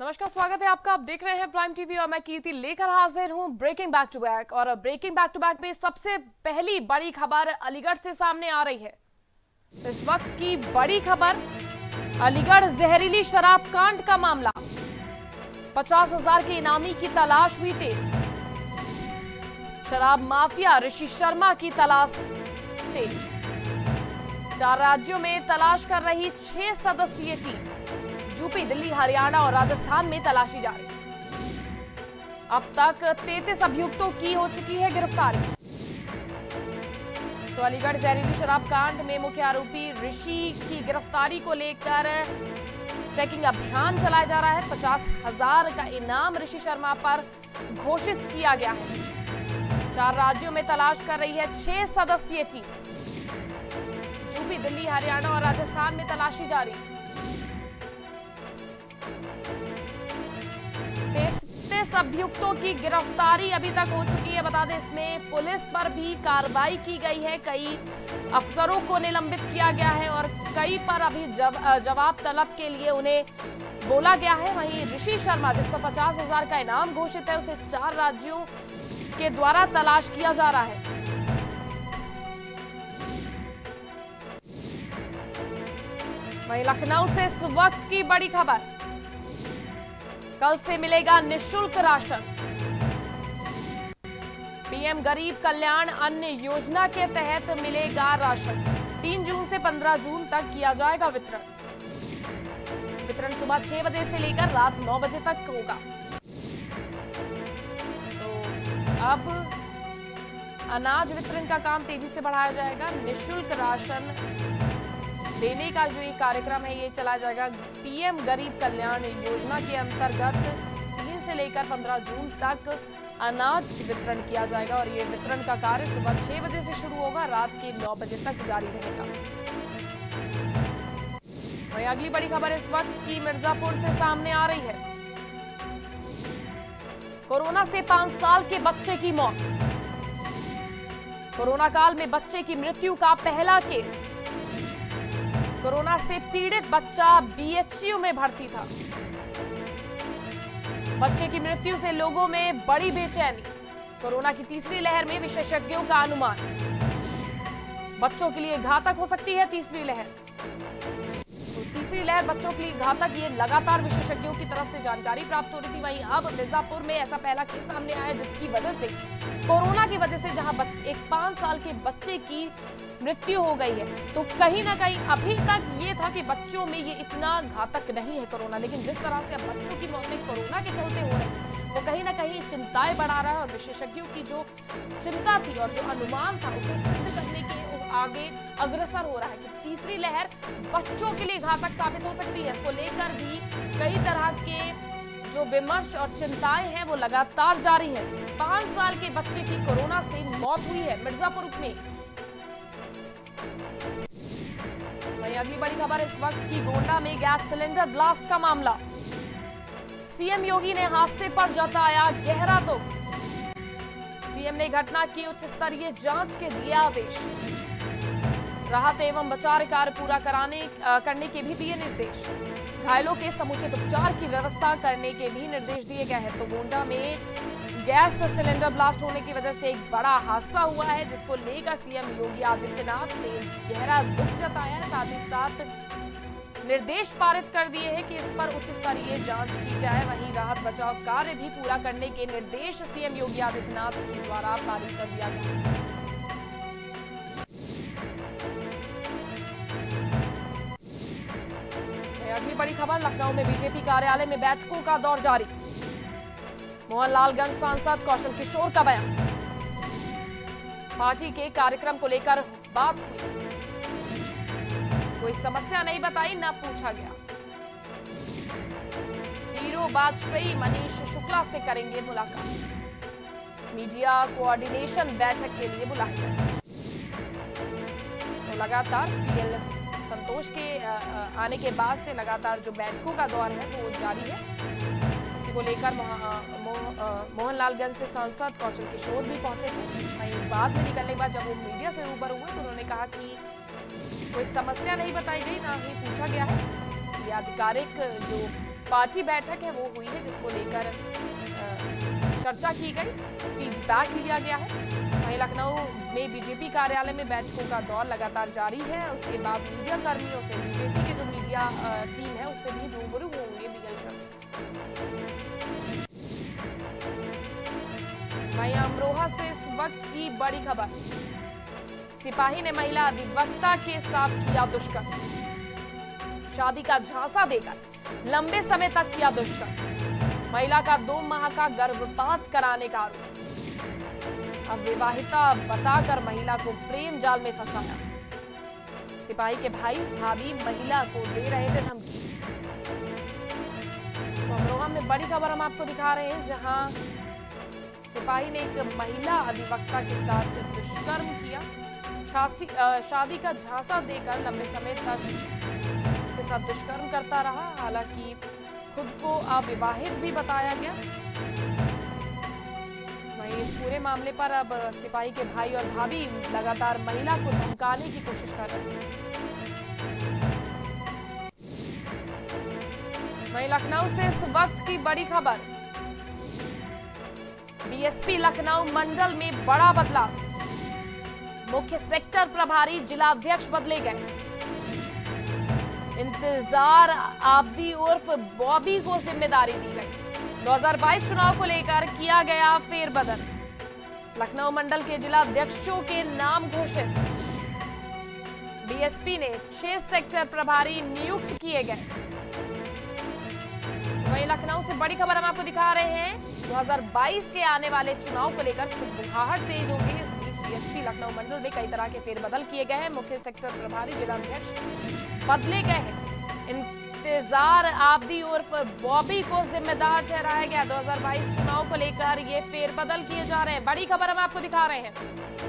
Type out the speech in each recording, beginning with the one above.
नमस्कार, स्वागत है आपका। आप देख रहे हैं प्राइम टीवी और मैं कीर्ति लेकर हाजिर हूं ब्रेकिंग बैक टू बैक। और ब्रेकिंग बैक टू बैक में सबसे पहली बड़ी खबर अलीगढ़ से सामने आ रही है। तो इस वक्त की बड़ी खबर, अलीगढ़ जहरीली शराब कांड का मामला। 50,000 के इनामी की तलाश हुई तेज। शराब माफिया ऋषि शर्मा की तलाश तेज। 4 राज्यों में तलाश कर रही 6 सदस्यीय टीम। यूपी, दिल्ली, हरियाणा और राजस्थान में तलाशी जारी। अब तक 33 अभियुक्तों की हो चुकी है गिरफ्तारी। तो अलीगढ़ जहरीली शराब कांड में मुख्य आरोपी ऋषि की गिरफ्तारी को लेकर चेकिंग अभियान चलाया जा रहा है। 50,000 का इनाम ऋषि शर्मा पर घोषित किया गया है। 4 राज्यों में तलाश कर रही है 6 सदस्यीय टीम। यूपी, दिल्ली, हरियाणा और राजस्थान में तलाशी जारी। 33 अभियुक्तों की गिरफ्तारी अभी तक हो चुकी है। बता दें, इसमें पुलिस पर भी कार्रवाई की गई है। कई अफसरों को निलंबित किया गया है और कई पर अभी जवाब तलब के लिए उन्हें बोला गया है। वहीं ऋषि शर्मा, जिस पर 50,000 का इनाम घोषित है, उसे 4 राज्यों के द्वारा तलाश किया जा रहा है। वहीं लखनऊ से इस वक्त की बड़ी खबर, कल से मिलेगा निःशुल्क राशन। पीएम गरीब कल्याण अन्न योजना के तहत मिलेगा राशन। 3 जून से 15 जून तक किया जाएगा वितरण। वितरण सुबह 6 बजे से लेकर रात 9 बजे तक होगा। तो अब अनाज वितरण का काम तेजी से बढ़ाया जाएगा। निःशुल्क राशन देने का जो ये कार्यक्रम है, ये चलाया जाएगा। पीएम गरीब कल्याण योजना के अंतर्गत 3 से लेकर 15 जून तक अनाज वितरण किया जाएगा और ये वितरण का कार्य सुबह 6 बजे से शुरू होगा, रात के 9 बजे तक जारी रहेगा। वहीं अगली बड़ी खबर इस वक्त की मिर्जापुर से सामने आ रही है। कोरोना से 5 साल के बच्चे की मौत। कोरोना काल में बच्चे की मृत्यु का पहला केस। कोरोना से पीड़ित बच्चा बीएचयू में भर्ती था। बच्चे की मृत्यु से लोगों में बड़ी बेचैनी। कोरोना की तीसरी लहर में विशेषज्ञों का अनुमान, बच्चों के लिए घातक हो सकती है तीसरी लहर। तो तीसरी लहर बच्चों के लिए घातक, ये लगातार विशेषज्ञों की तरफ से जानकारी प्राप्त हो रही थी। वहीं अब मिर्जापुर में ऐसा पहला केस सामने आया जिसकी वजह से, कोरोना की वजह से, जहां एक 5 साल के बच्चे की मृत्यु हो गई है। तो कहीं ना कहीं अभी तक ये था कि बच्चों में ये इतना घातक नहीं है कोरोना, लेकिन जिस तरह से अब बच्चों की मौतें कोरोना के चलते हो रही, वो कहीं ना कहीं चिंताएं बढ़ा रहा है। और विशेषज्ञों की जो चिंता थी और जो अनुमान था, उसे सिद्ध करने के आगे अग्रसर हो रहा है कि तीसरी लहर बच्चों के लिए घातक साबित हो सकती है। इसको लेकर भी कई तरह के जो विमर्श और चिंताएं हैं, वो लगातार जारी है। 5 साल के बच्चे की कोरोना से मौत हुई है मिर्जापुर में। वहीं अगली बड़ी खबर इस वक्त की, गोंडा में गैस सिलेंडर ब्लास्ट का मामला। सीएम योगी ने हादसे पर जताया गहरा दुख। सीएम ने घटना की उच्च स्तरीय जांच के दिए आदेश। राहत एवं बचाव कार्य पूरा करने के भी दिए निर्देश। घायलों के समुचित उपचार की व्यवस्था करने के भी निर्देश दिए गए हैं। तो गोंडा में गैस सिलेंडर ब्लास्ट होने की वजह से एक बड़ा हादसा हुआ है, जिसको लेकर सीएम योगी आदित्यनाथ ने गहरा दुख जताया है। साथ ही साथ निर्देश पारित कर दिए हैं कि इस पर उच्च स्तरीय जांच की जाए। वहीं राहत बचाव कार्य भी पूरा करने के निर्देश सीएम योगी आदित्यनाथ के द्वारा पारित कर दिया गया है। अगली बड़ी खबर, लखनऊ में बीजेपी कार्यालय में बैठकों का दौर जारी। मोहनलालगंज सांसद कौशल किशोर का बयान। पार्टी के कार्यक्रम को लेकर बात हुई, कोई समस्या नहीं बताई, न पूछा गया। हीरो वाजपेयी मनीष शुक्ला से करेंगे मुलाकात। मीडिया कोऑर्डिनेशन बैठक के लिए बुलाए गए। तो लगातार पीएल संतोष के आने के बाद से लगातार जो बैठकों का दौर है वो जारी है। इसी को लेकर मोहनलालगंज से सांसद कौशल किशोर भी पहुंचे थे। वहीं बाद में निकलने के बाद जब वो मीडिया से रूबरू हुए तो उन्होंने कहा कि कोई समस्या नहीं बताई गई, ना ही पूछा गया है। ये आधिकारिक जो पार्टी बैठक है वो हुई है, जिसको लेकर चर्चा की गई, फीडबैक लिया गया है। वहीं लखनऊ में बीजेपी कार्यालय में बैठकों का दौर लगातार जारी है। उसके बाद मीडिया कर्मियों से बीजेपी के जो मीडिया टीम है उससे भी रूबरू होंगे बीएल शर्मा। वहीं अमरोहा से इस वक्त की बड़ी खबर, सिपाही ने महिला अधिवक्ता के साथ किया दुष्कर्म, शादी का झांसा देकर लंबे समय तक किया दुष्कर्म, महिला का 2 माह का गर्भपात कराने का आरोप, अविवाहिता बताकर महिला को प्रेम जाल में फंसाया, सिपाही के भाई भाभी महिला को दे रहे थे धमकी। तो अमरोहा में बड़ी खबर हम आपको दिखा रहे हैं, जहां सिपाही ने एक महिला अधिवक्ता के साथ दुष्कर्म किया, शादी का झांसा देकर लंबे समय तक उसके साथ दुष्कर्म करता रहा। हालांकि खुद को अविवाहित भी बताया गया। वहीं इस पूरे मामले पर अब सिपाही के भाई और भाभी लगातार महिला को धमकाने की कोशिश कर रहे हैं। वहीं लखनऊ से इस वक्त की बड़ी खबर, बीएसपी लखनऊ मंडल में बड़ा बदलाव, मुख्य सेक्टर प्रभारी जिलाध्यक्ष बदले गए, इंतजार आब्दी उर्फ बॉबी को जिम्मेदारी दी गई। 2022 चुनाव को लेकर किया गया फेरबदल, लखनऊ मंडल के जिलाध्यक्षों के नाम घोषित, बीएसपी ने 6 सेक्टर प्रभारी नियुक्त किए गए। वहीं लखनऊ से बड़ी खबर हम आपको दिखा रहे हैं, 2022 के आने वाले चुनाव को लेकर सुगबुगाहट तेज होगी। इस बीच बीएसपी लखनऊ मंडल में कई तरह के फेरबदल किए गए हैं, मुख्य सेक्टर प्रभारी जिलाध्यक्ष बदले गए हैं, इंतजार आब्दी उर्फ बॉबी को जिम्मेदार ठहराया गया। 2022 चुनाव को लेकर ये फेरबदल किए जा रहे हैं, बड़ी खबर हम आपको दिखा रहे हैं।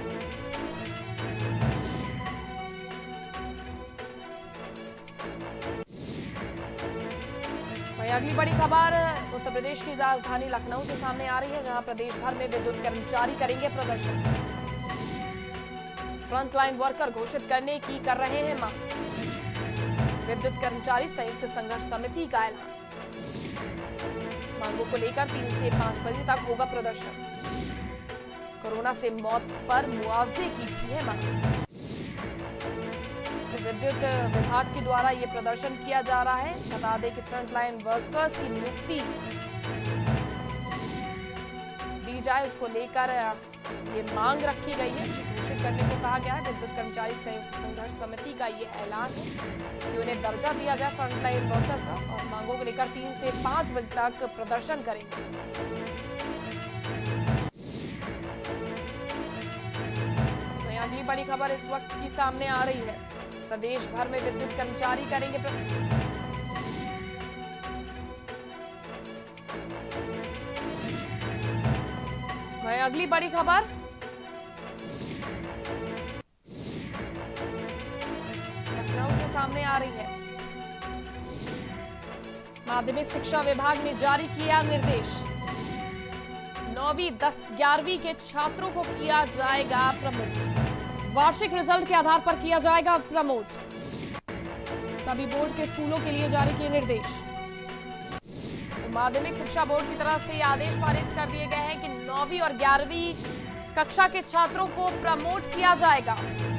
अगली बड़ी खबर उत्तर प्रदेश की राजधानी लखनऊ से सामने आ रही है, जहां प्रदेश भर में विद्युत कर्मचारी करेंगे प्रदर्शन, फ्रंटलाइन वर्कर घोषित करने की कर रहे हैं मांग, विद्युत कर्मचारी संयुक्त संघर्ष समिति का ऐलान, मांगों को लेकर 3 से 5 बजे तक होगा प्रदर्शन, कोरोना से मौत पर मुआवजे की भी है मांग। विद्युत विभाग के द्वारा ये प्रदर्शन किया जा रहा है। बता दें कि फ्रंटलाइन वर्कर्स की नियुक्ति दी जाए, उसको लेकर ये मांग रखी गई है, घोषित करने को कहा गया है। विद्युत कर्मचारी संयुक्त संघर्ष समिति का ये ऐलान है कि उन्हें दर्जा दिया जाए फ्रंटलाइन वर्कर्स का, और मांगों को लेकर 3 से 5 बजे तक प्रदर्शन करेंगे। वहीं अगली बड़ी खबर इस वक्त की सामने आ रही है, प्रदेश भर में विद्युत कर्मचारी करेंगे वहीं अगली बड़ी खबर, लखनऊ से सामने आ रही है, माध्यमिक शिक्षा विभाग ने जारी किया निर्देश, 9वीं 10 11वीं के छात्रों को किया जाएगा प्रमोट, वार्षिक रिजल्ट के आधार पर किया जाएगा प्रमोट, सभी बोर्ड के स्कूलों के लिए जारी किए निर्देश। तो माध्यमिक शिक्षा बोर्ड की तरफ से आदेश पारित कर दिए गए हैं कि 9वीं और 11वीं कक्षा के छात्रों को प्रमोट किया जाएगा,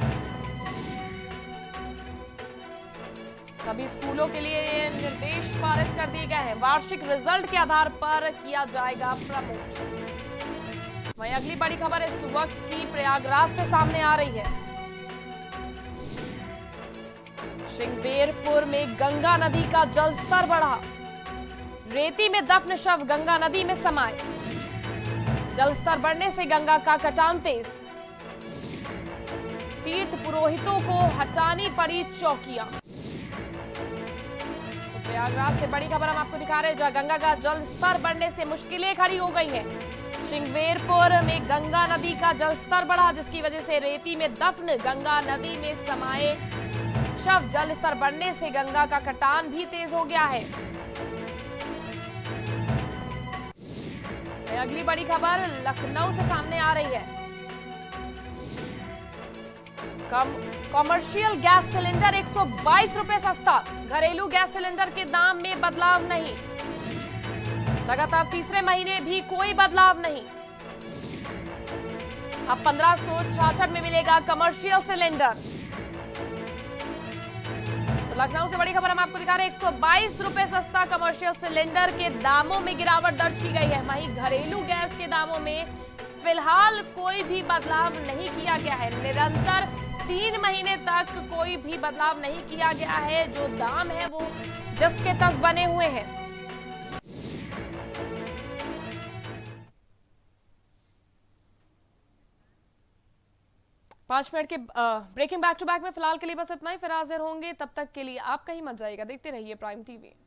सभी स्कूलों के लिए निर्देश पारित कर दिए गए हैं, वार्षिक रिजल्ट के आधार पर किया जाएगा प्रमोट। वहीं अगली बड़ी खबर इस वक्त की प्रयागराज से सामने आ रही है, श्रृंगेरपुर में गंगा नदी का जलस्तर बढ़ा, रेती में दफन शव गंगा नदी में समाये, जलस्तर बढ़ने से गंगा का कटान तेज, तीर्थ पुरोहितों को हटानी पड़ी चौकियां। तो प्रयागराज से बड़ी खबर हम आपको दिखा रहे हैं, जहां गंगा का जलस्तर बढ़ने से मुश्किलें खड़ी हो गई हैं। श्रृंगेरपुर में गंगा नदी का जलस्तर बढ़ा, जिसकी वजह से रेती में दफन गंगा नदी में समाये शव, जलस्तर बढ़ने से गंगा का कटान भी तेज हो गया है। अगली बड़ी खबर लखनऊ से सामने आ रही है, कॉमर्शियल गैस सिलेंडर 122 रुपए सस्ता, घरेलू गैस सिलेंडर के दाम में बदलाव नहीं। लगातार तीसरे महीने भी कोई बदलाव नहीं। अब 1566 में मिलेगा कमर्शियल सिलेंडर। तो लखनऊ से बड़ी खबर हम आपको दिखा रहे हैं, 122 रुपए सस्ता कमर्शियल सिलेंडर के दामों में गिरावट दर्ज की गई है। वहीं घरेलू गैस के दामों में फिलहाल कोई भी बदलाव नहीं किया गया है। निरंतर 3 महीने तक कोई भी बदलाव नहीं किया गया है। जो दाम है वो जस के तस बने हुए हैं। 5 मिनट के ब्रेकिंग बैक टू बैक में फिलहाल के लिए बस इतना ही। फिर हाजिर होंगे, तब तक के लिए आप कहीं मत जाइएगा, देखते रहिए प्राइम टीवी।